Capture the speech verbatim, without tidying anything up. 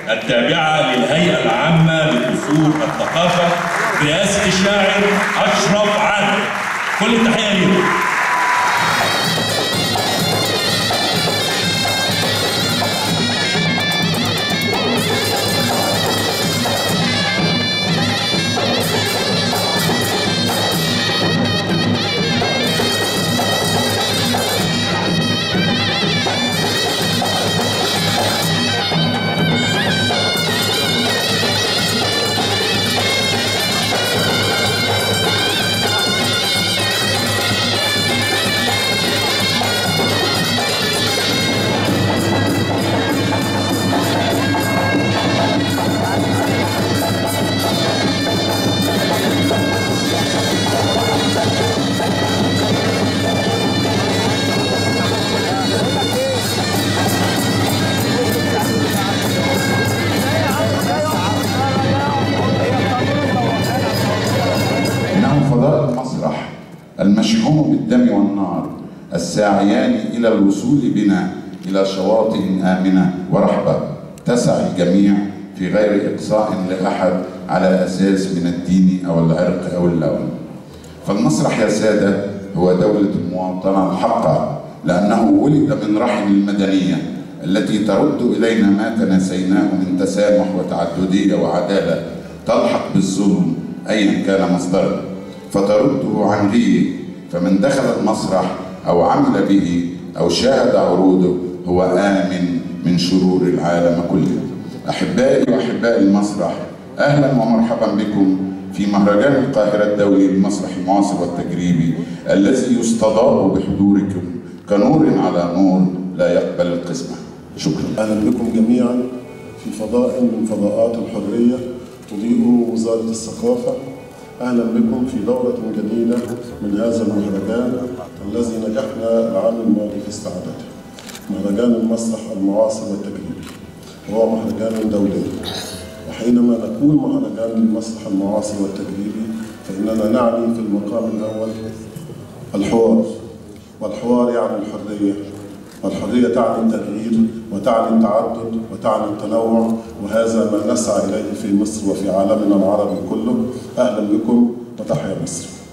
التابعة للهيئة العامة لأصول الثقافة برئاسة الشاعر أشرف عادل. كل التحية ليهم. فضاء المسرح المشحون بالدم والنار الساعيان إلى الوصول بنا إلى شواطئ آمنة ورحبة تسع الجميع في غير إقصاء لأحد على أساس من الدين أو العرق أو اللون. فالمسرح يا سادة هو دولة المواطنة الحقة، لأنه ولد من رحم المدنية التي ترد إلينا ما تناسيناه من تسامح وتعددية وعدالة تلحق بالظلم أيا كان مصدره، فترده عن غيره. فمن دخل المسرح أو عمل به أو شاهد عروضه هو آمن من شرور العالم كله. أحبائي وأحباء المسرح، أهلا ومرحبا بكم في مهرجان القاهرة الدولي للمسرح المعاصر والتجريبي الذي يستضاء بحضوركم كنور على نور لا يقبل القسمة. شكرا. أهلا بكم جميعا في فضاء من فضاءات الحرية تضيء وزارة الثقافة. أهلا بكم في دورة جديدة من هذا المهرجان الذي نجحنا العام الماضي في استعادته. مهرجان المسرح المعاصر والتجريبي هو مهرجان دولي، وحينما نقول مهرجان المسرح المعاصر والتجريبي فإننا نعني في المقام الأول الحوار، والحوار يعني الحرية، والحرية تعني التغيير وتعني التعدد وتعني التنوع، وهذا ما نسعى إليه في مصر وفي عالمنا العربي كله. أهلا بكم وتحيا مصر.